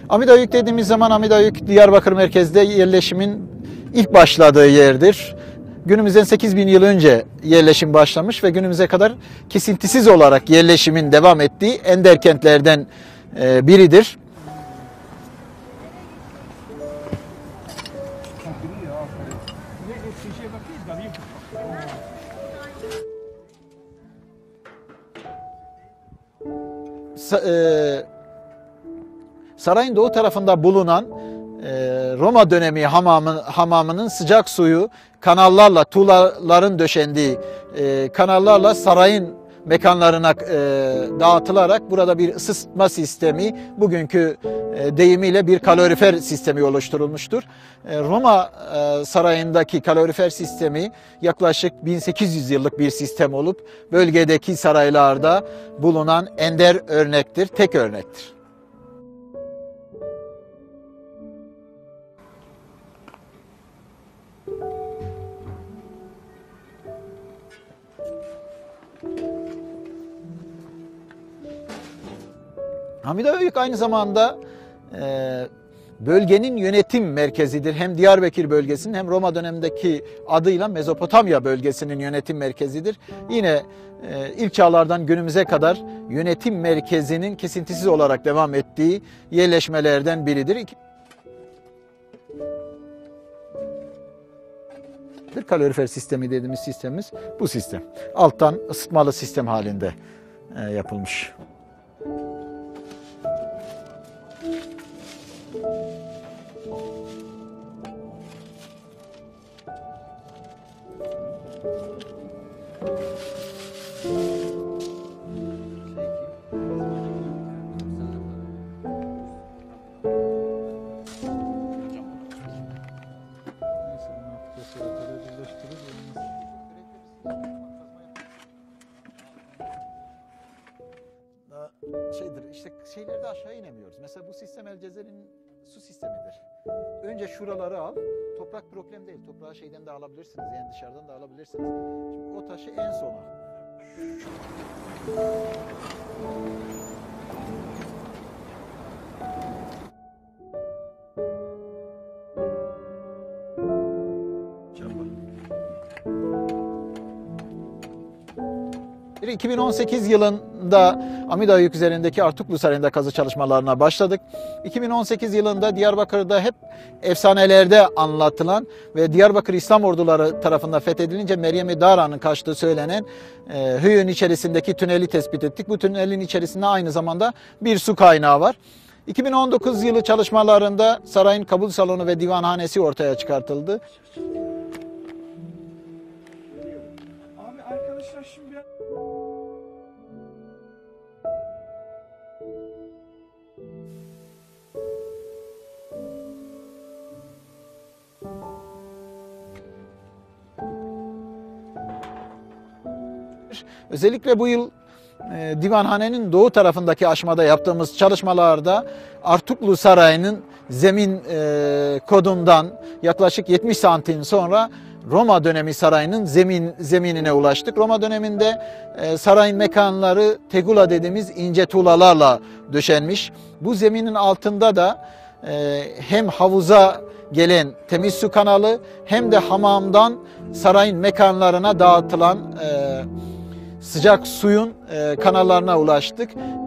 Amidayük dediğimiz zaman Amidayük Diyarbakır merkezde yerleşimin ilk başladığı yerdir. Günümüzden 8000 yıl önce yerleşim başlamış ve günümüze kadar kesintisiz olarak yerleşimin devam ettiği ender kentlerden biridir. Sarayın doğu tarafında bulunan Roma dönemi hamamının sıcak suyu kanallarla, tuğlaların döşendiği kanallarla sarayın mekanlarına dağıtılarak burada bir ısıtma sistemi, bugünkü deyimiyle bir kalorifer sistemi oluşturulmuştur. Roma sarayındaki kalorifer sistemi yaklaşık 1800 yıllık bir sistem olup bölgedeki saraylarda bulunan ender örnektir, tek örnektir. Amidayük aynı zamanda bölgenin yönetim merkezidir. Hem Diyarbakır bölgesinin hem Roma dönemindeki adıyla Mezopotamya bölgesinin yönetim merkezidir. Yine ilk çağlardan günümüze kadar yönetim merkezinin kesintisiz olarak devam ettiği yerleşmelerden biridir. Bir kalorifer sistemi dediğimiz sistemimiz bu sistem. Alttan ısıtmalı sistem halinde yapılmış. İşte şeylerde aşağı inemiyoruz. Mesela bu sistem El Cezel'in su sistemidir. Önce şuraları al. Toprak problem değil. Toprağı şeyden de alabilirsiniz. Yani dışarıdan da alabilirsiniz. Şimdi o taşı en sona. Çabuk. 2018 yılında Amidayük üzerindeki Artuklu Sarayı'nda kazı çalışmalarına başladık. 2018 yılında Diyarbakır'da hep efsanelerde anlatılan ve Diyarbakır İslam orduları tarafından fethedilince Meryem-i Dara'nın kaçtığı söylenen Höyük'ün içerisindeki tüneli tespit ettik. Bu tünelin içerisinde aynı zamanda bir su kaynağı var. 2019 yılı çalışmalarında sarayın kabul salonu ve divanhanesi ortaya çıkartıldı. Abi arkadaşlar şimdi özellikle bu yıl divanhanenin doğu tarafındaki aşmada yaptığımız çalışmalarda Artuklu Sarayı'nın zemin kodundan yaklaşık 70 santim sonra Roma dönemi sarayının zeminine ulaştık. Roma döneminde sarayın mekanları tegula dediğimiz ince tuğlalarla döşenmiş. Bu zeminin altında da hem havuza gelen temiz su kanalı hem de hamamdan sarayın mekanlarına dağıtılan sıcak suyun kanallarına ulaştık.